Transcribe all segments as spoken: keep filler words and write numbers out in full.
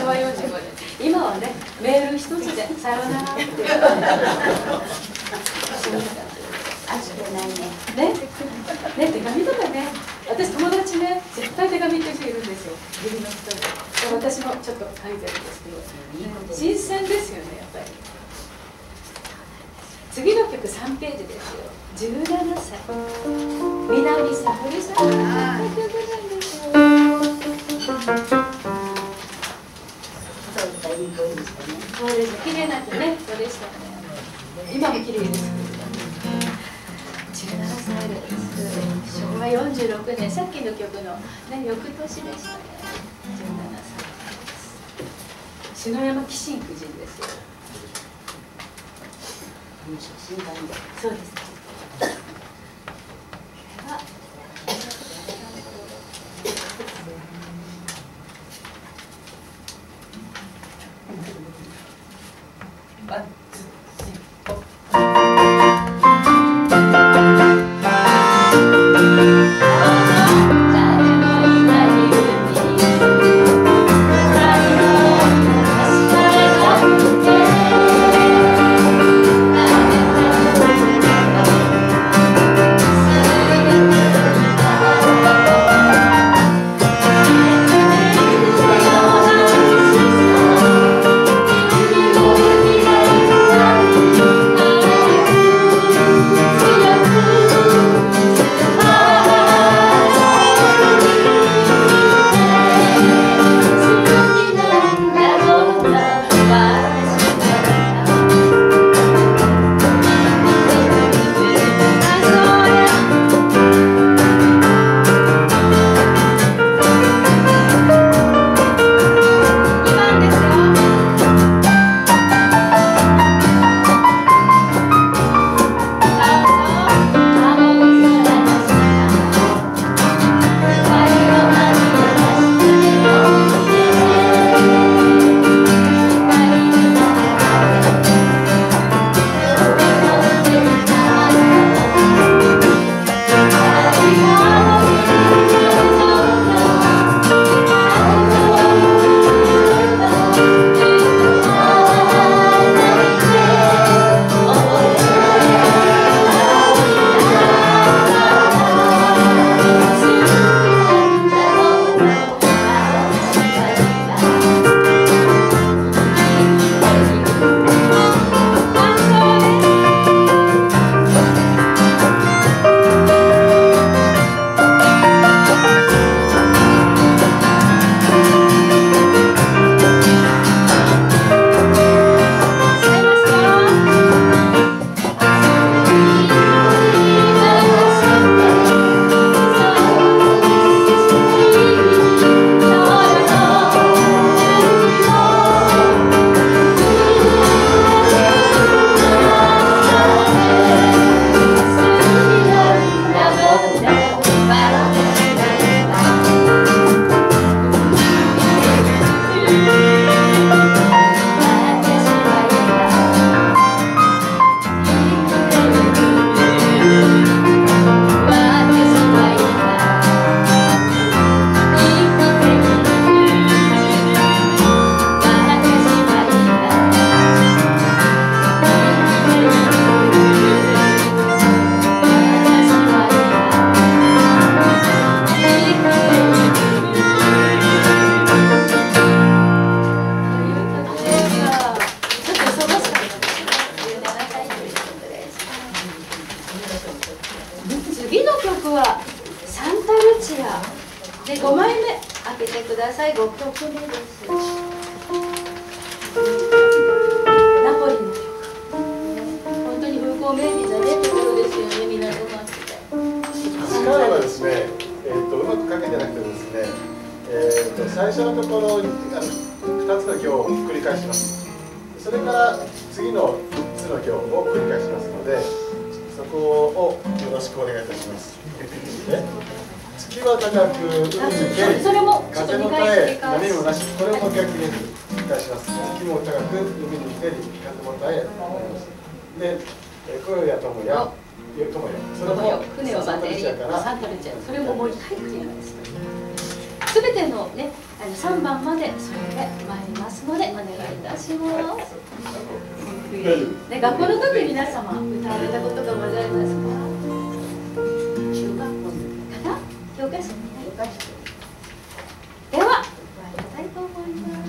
わよんじゅうごねん。今はね、メール一つでさようならっていう。 熱くないね。 ね、ね、手紙とかね、私友達ね、絶対手紙っていう人いるんですよ。義理の人で。私もちょっと書いてるんですけど、新鮮ですよね、やっぱり。次の曲さんページですよ。じゅうななさい。南沙織さんの曲なんですよ。 そういったいい声でしたね。 そうです、綺麗な曲ね、そうでしたね。今も綺麗です。じゅうななさいです。しょうわよんじゅうろくねん、さっきの曲の、ね、翌年でしたね。じゅうななさいです。篠山紀信夫人ですよ。そうです。次の曲はサンタルチアでごまいめ開けてください。ごきょくめです。ナポリの曲、本当に風光明媚なねところですよね。港町で彼はですね、えー、とうまくかけてなくてですね、えー、と最初のところにあのふたつの行を繰り返します。それから次のみっつの行を繰り返しますので、そこをよろしくお願いいたします。ね、月は高く海にけり、風も絶え波もなし。これをもう一回繰り返します。月も高く海にけり、風も絶え。で、声や友や友よ。それも船をバテリーサンタルチア。それももう一回繰り返す。すべてのね、あのさんばんまでそれで参ります。 私も、ね、学校の時皆様歌われたことがございますか？ 中学校のかな？教科書に教科書では歌いたいと思います。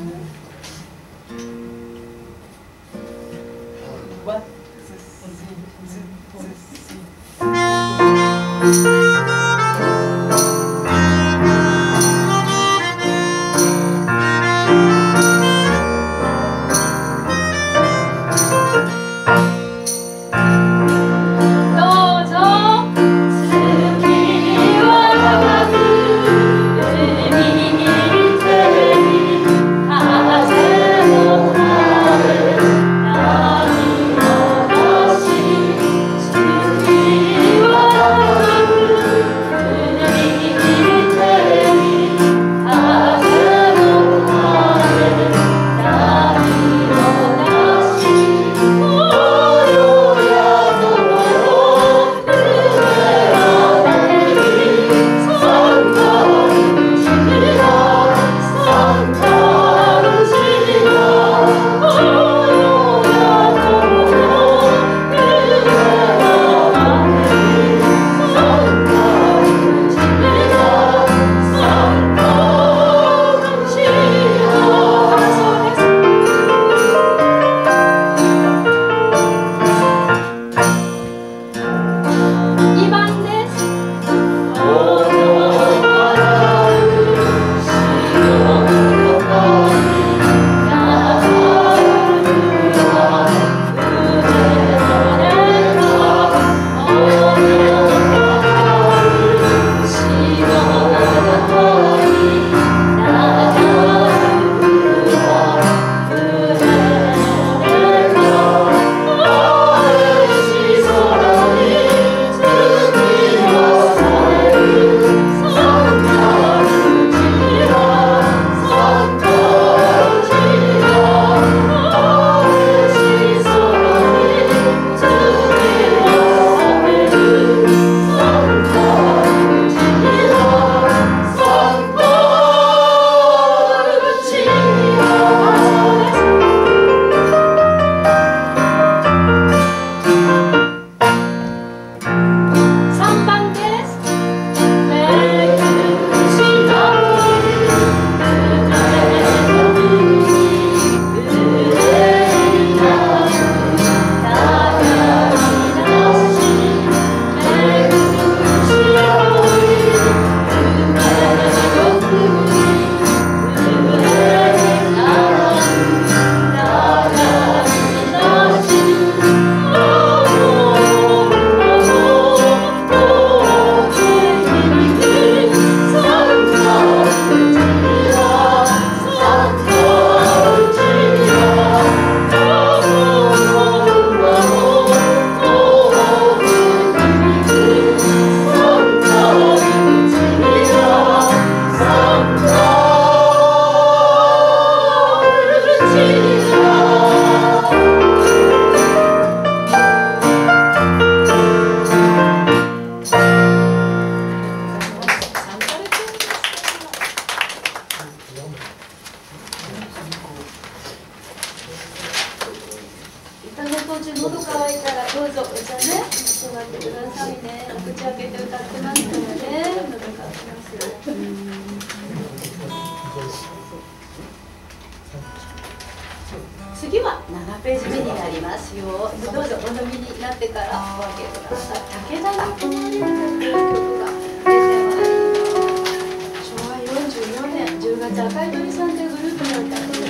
次はななページ目になりますよ。どうぞお飲みになってからお開けください。武田の子守歌という曲が出てまいります。しょうわよんじゅうよねんじゅうがつ、赤い鳥さんというグループの歌です。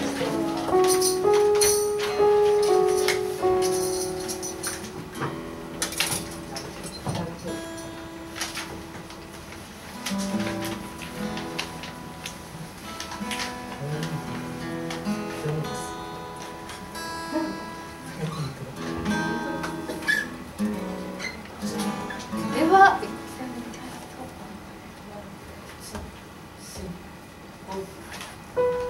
ではお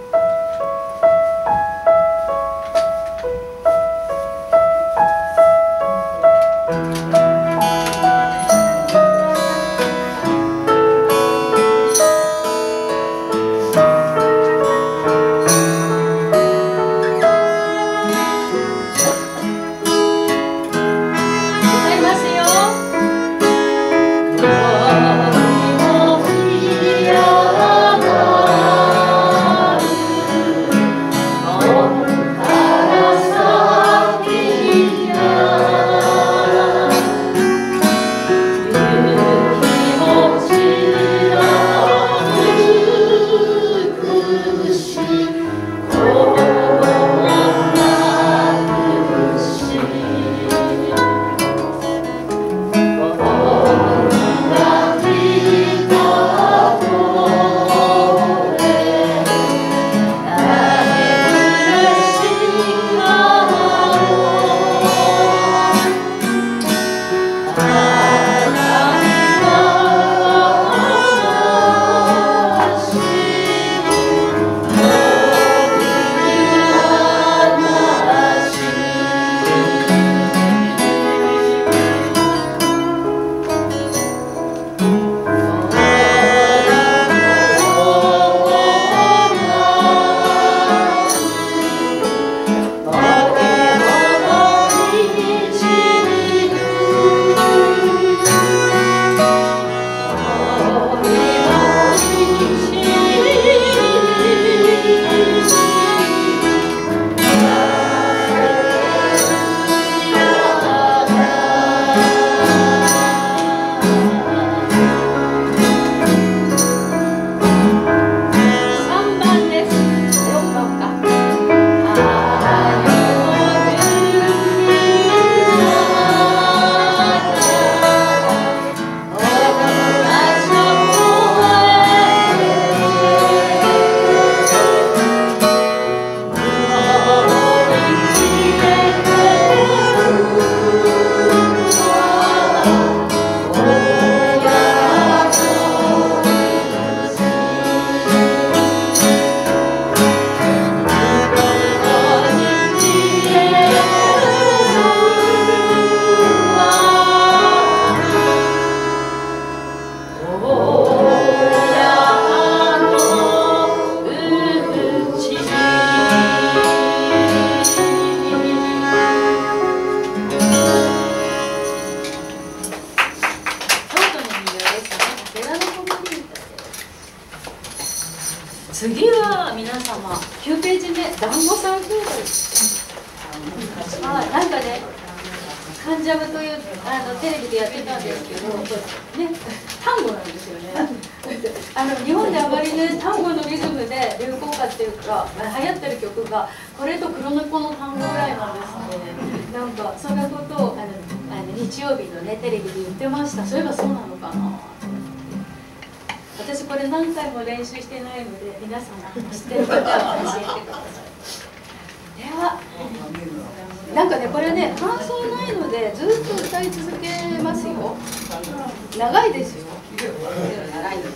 言えばいい。はい、なんかね、カンジャムというあのテレビでやってたんですけど、ね、単語なんですよね。あの日本であまりね、単語のリズムで流行歌っていうか、流行ってる曲がこれと黒猫の単語ぐらいなんですね。なんかそんなことをあのあの日曜日のねテレビで言ってました。そういえばそうなのかな。私これ何回も練習してないので、皆さん知ってる方は教えてください。では、なんかね、これね、感想ないので、ずっと歌い続けますよ。長いですよ。長いです。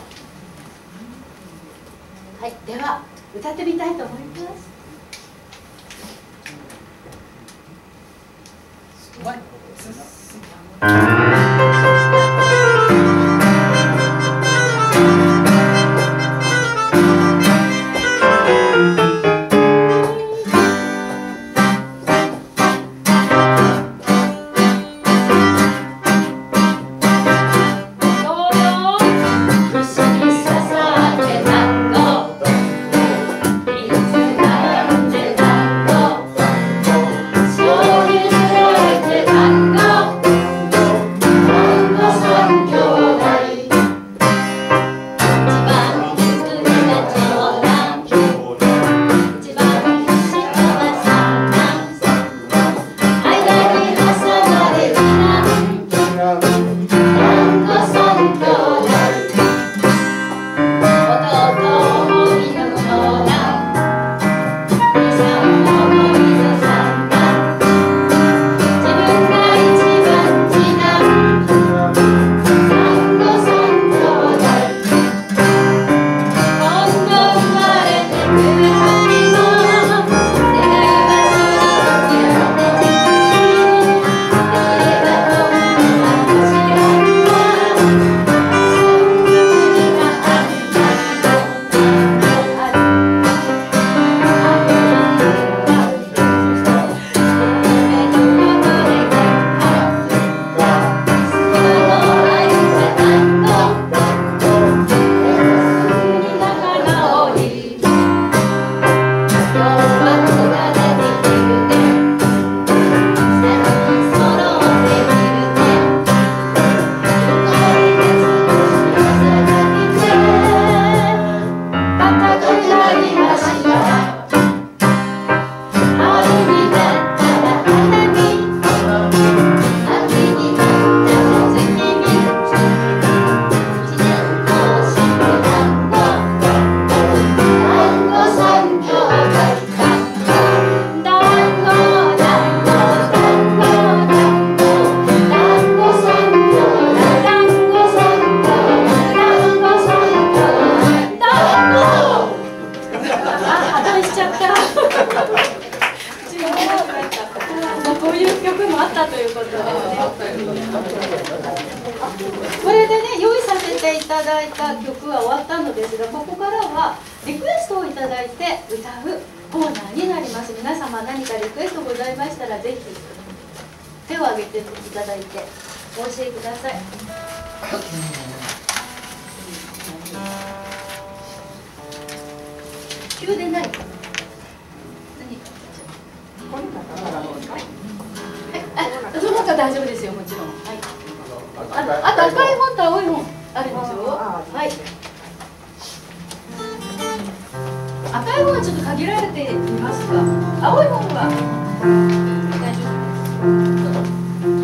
はい、では、歌ってみたいと思います。これでね、用意させていただいた曲は終わったのですが、ここからはリクエストをいただいて歌うコーナーになります。皆様何かリクエストございましたら、ぜひ手を挙げていただいてお教えください。急でないかな。はい、その中大丈夫ですよ、もちろん。はい。あ, あと赤い本と青い本あるんですよ。はい。赤い本はちょっと限られていますが、青い本は大丈夫です。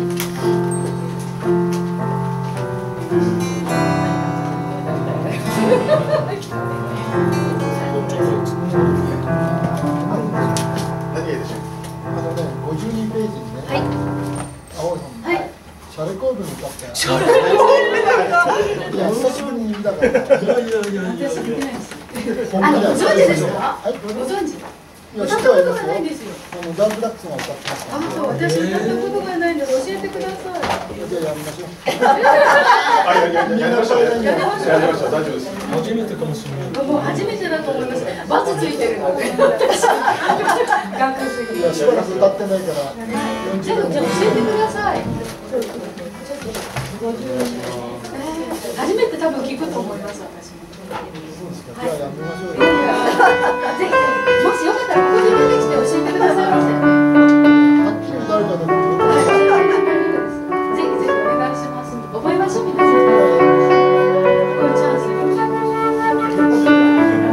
何でしょう。 あのね、ごじゅうにページにね、はい、青い本、はい、シャレコーブに歌って。シャレコーブ。いや、久しぶりに見たから。いやいやいやいや。私見てないです。あの、ご存知ですか？はい、ご存知。歌ったことがないんですよ。あの、ダンブラックスが歌ってます。あ、そう、私歌ったことがないので教えてください。じゃあやりましょう。 あ、いやいややりましょう。やりましょう。やりましょう。大丈夫です。 初めてかもしれない。 もう初めてだと思います。バツついてるので。学すぎ。 いや、しばらく歌ってないから。 じゃあ、じゃあ教えてください。初めて多分聞くと思います、私も。 ですか。じゃあやめましょうよ。 ぜひぜひ、もしよかったらここに出てきて教えてくださいませ。 はっきり誰かでもよかったら。 ぜひぜひお願いします。覚えましょう皆さん。こういうチャンス。どうぞどうぞ。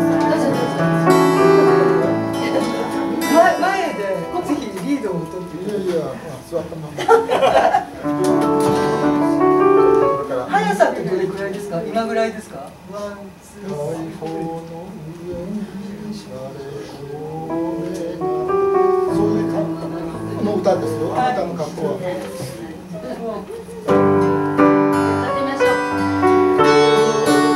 前前でぜひリードを取って。 いやいや、座ったまま。 速さってどれくらいですか？今ぐらいですか？ワン、ツー、 大砲の上にシャレコレが、そういう感じの歌ですよ。あなたの格好は。 やってみましょう。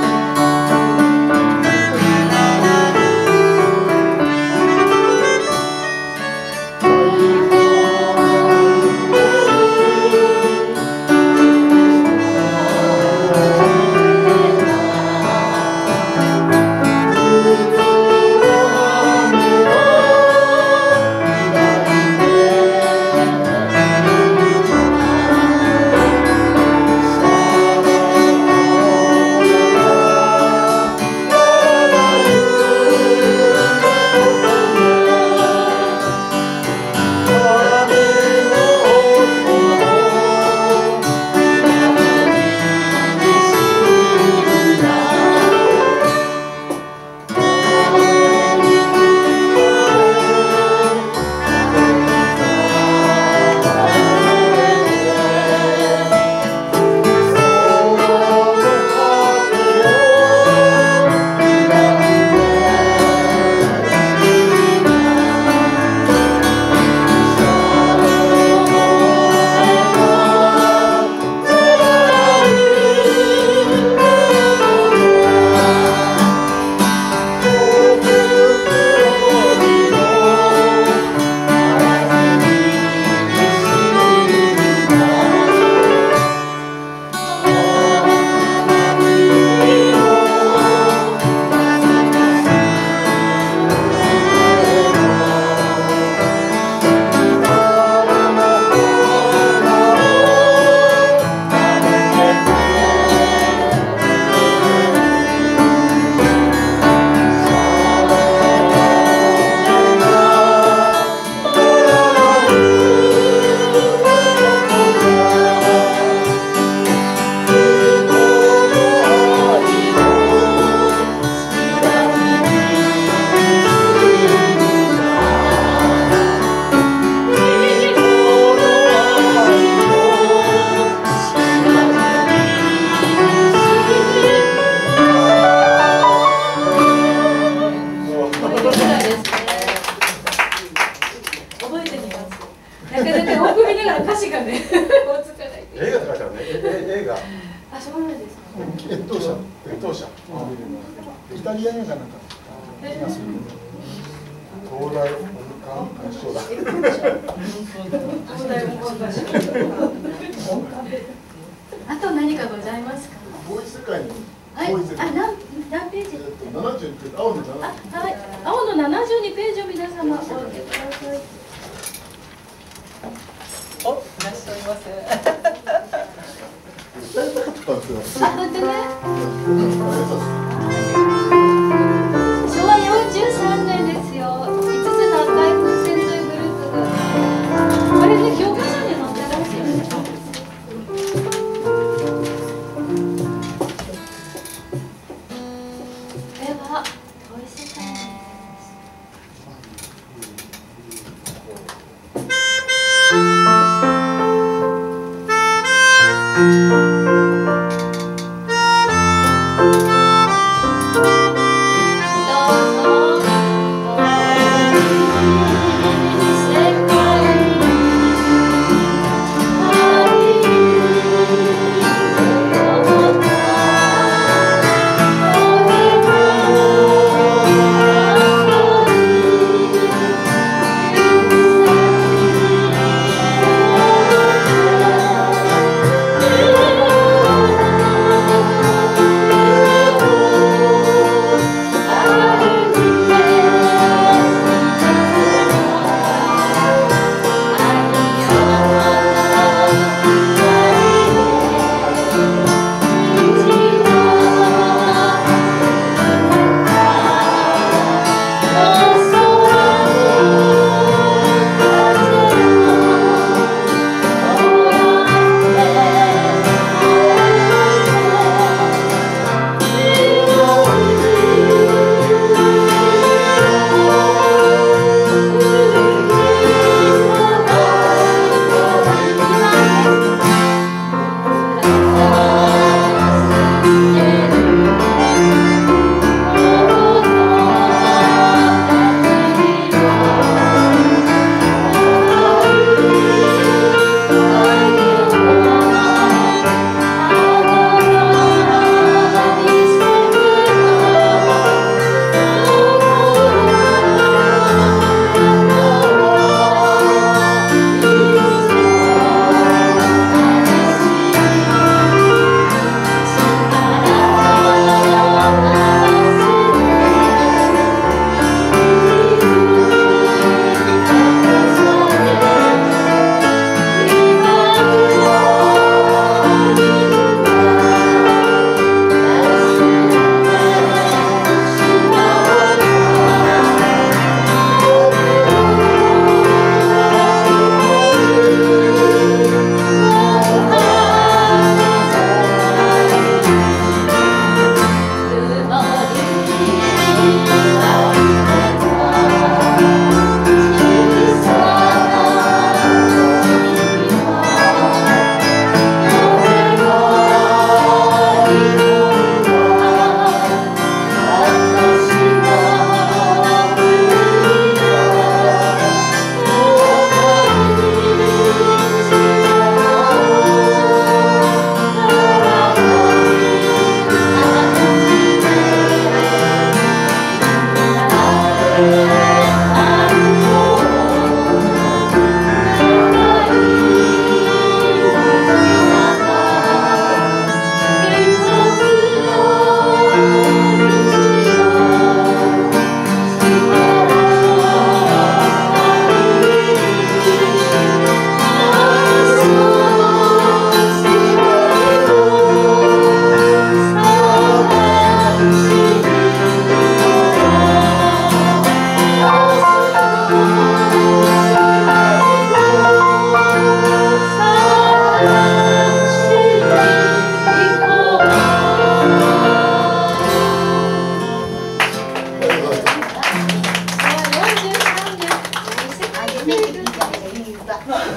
越冬者。 越冬者。 イタリア映画なんか気がする。 東大音感合唱だ。 東大音感合唱。あと何かございますか。 ボーイ世界に。 はい。あ、何何ページ。 七十九、青の七。 あ、はい。青の七十二ページを皆様お開けください。 お、いらっしゃいませ。 あ、本当ね。昭和四十三年ですよ。五つの赤い風船というグループが。これね、教科書に載ってますよね。では、遠い世界に行きます。「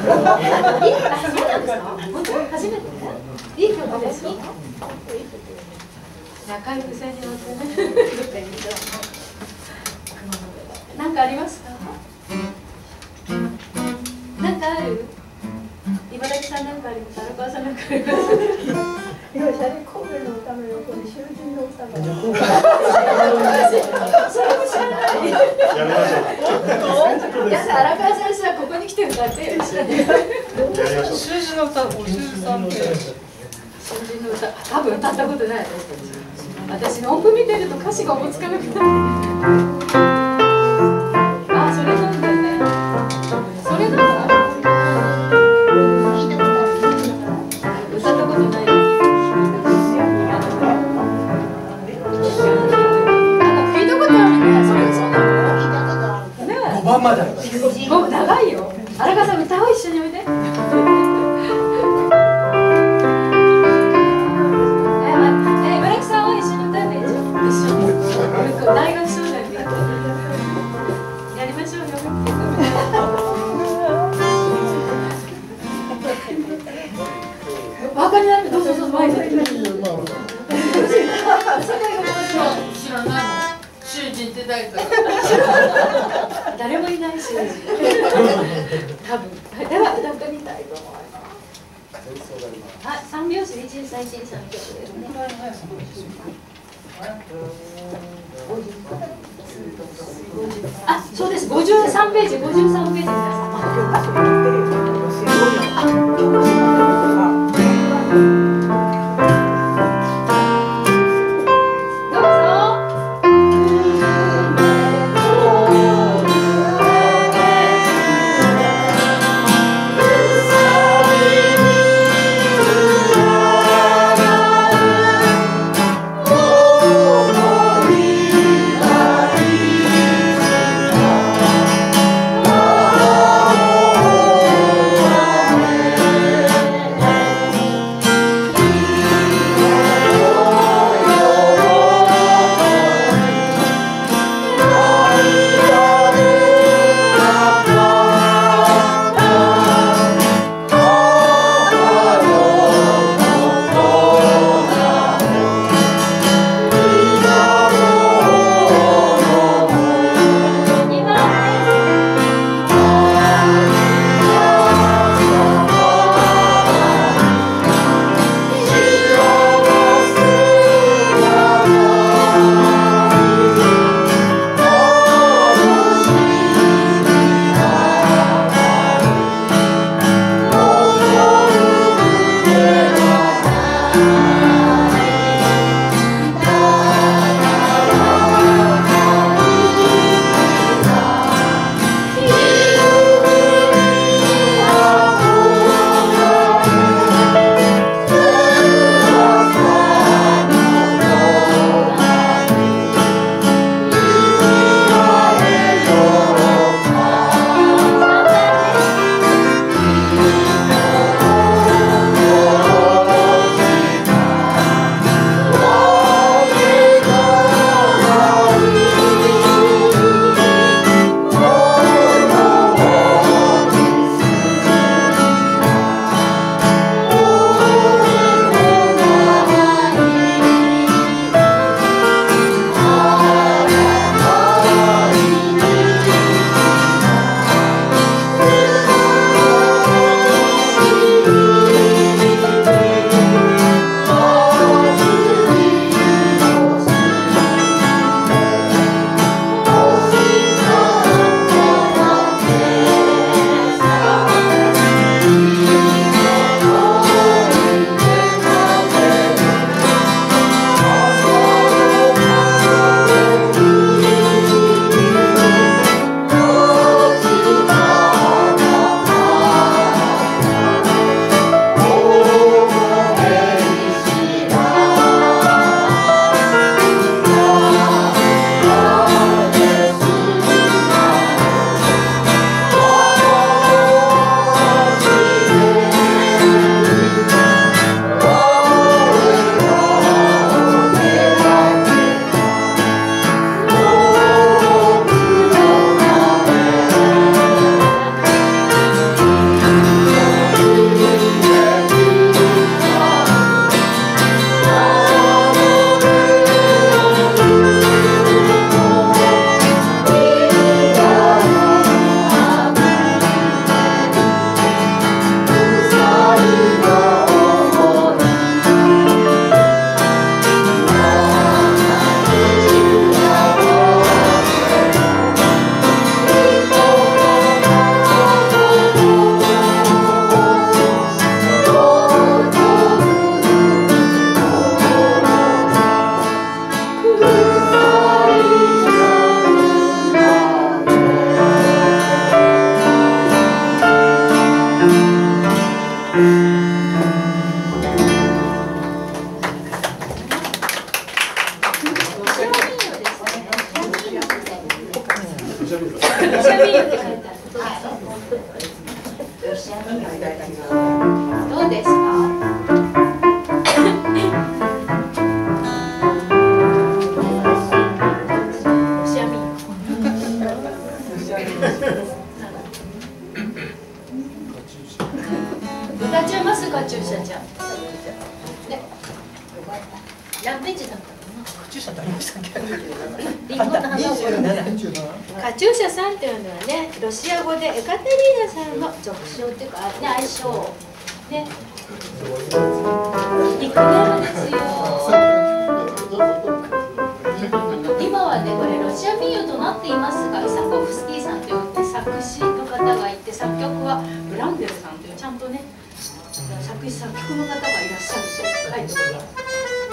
そうなんですか。本当初めて。いい曲ですよ。仲良くせんに乗ってね。なんかありますか。なんかある。茨城さんなんかあります。荒川さんなんかあります。 今シャレコーベの歌の横に囚人の歌が。 それも知らない。 やめましょう。 いや、荒川先生はここに来て歌ってよ。 やりましょう。 習字の歌、お習さんって。 囚人の歌、多分歌ったことない。私の音符見てると歌詞が思いつかなくなる。あ、それなんだよね。それなんだ。歌ったことない。聞いたことあるね。それそうなの？ね。 五番まであります。 もう長いよ。荒川さん歌を一緒においで。え、茨城さんは一緒に歌えばいいじゃん。一緒に。大学将来で。やりましょうよ。バカになる。どうぞどうぞ前に。 知らないもん。囚人って誰か。 誰もいないし。多分。では歌ってみたいと思います。あ、三拍子で一二三一二三曲ですね。あ、そうです。五十三ページ、五十三ページ皆どうぞ。Oh ロシア民謡だけど。 どうですか？ロシア民歌っちゃいますか、チューシャちゃん。ね、何ページだったかな。 カチューシャってありましたっけ？ リンゴの花を。カチューシャさんっていうのはね、ロシア語でエカテリーナさんの俗称っていうか、ね、愛称ね、ニックネームですよ。今はね、これロシア民謡となっていますが、イサコフスキーさんという、ね、作詞の方がいて、作曲はブランデルさんというちゃんとね、作詞作曲の方がいらっしゃると書いております。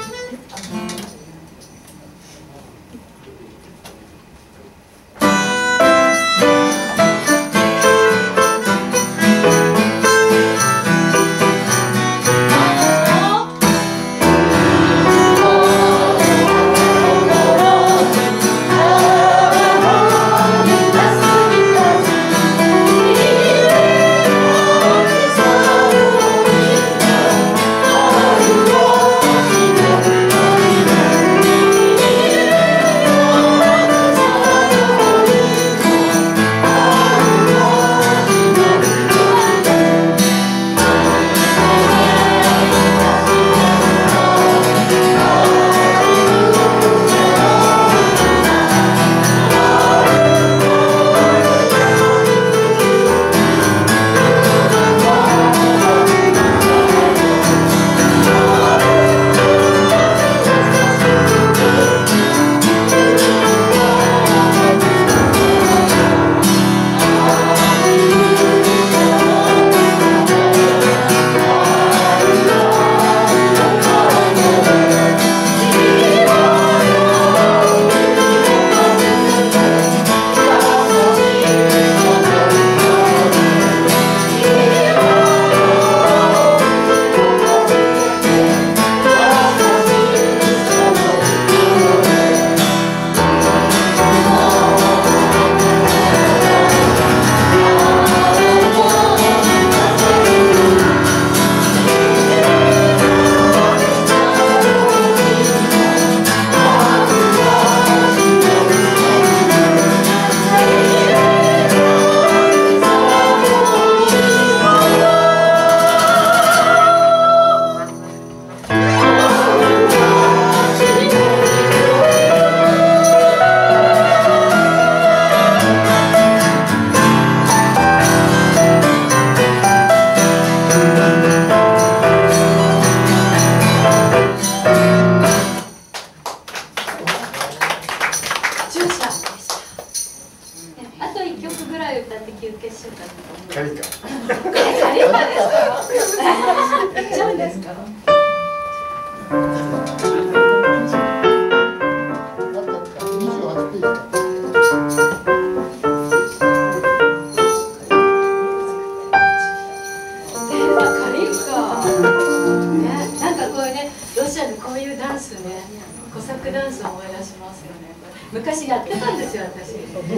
昔やってたんですよ、私。フォーク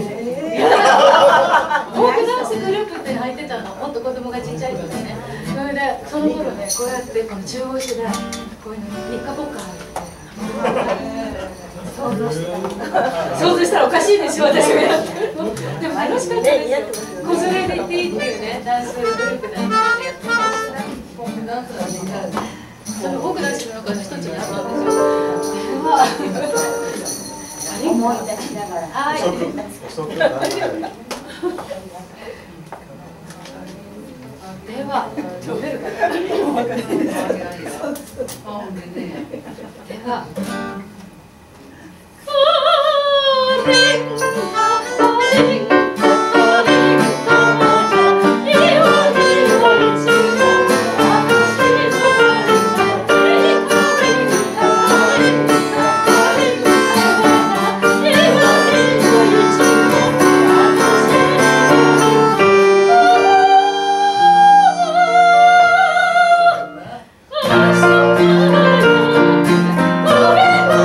ダンスグループって入ってたの、もっと子供がちっちゃい時ね。それで、その頃ね、こうやってこの中腰で、こういうの三日ポッカー想像した想像したらおかしいでしょ、私がやってるの。でも楽しかったですよ。コズレディティっていうね、ダンスグループでやってました。フォークダンスがね、そのフォークダンスの中の一つにあったんですよ。 思い出しながら。 はい。 遅く遅くなる。 では、飛べるかな。では。 Oh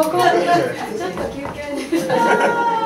ここはちょっと休憩に。